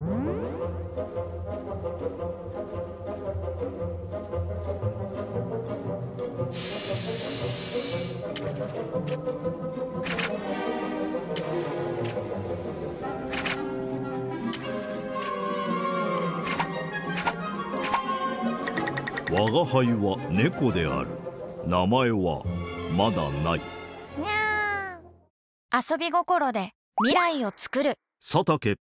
我が輩は猫である。名前はまだない。 にゃー。遊び心で未来を作る。 佐竹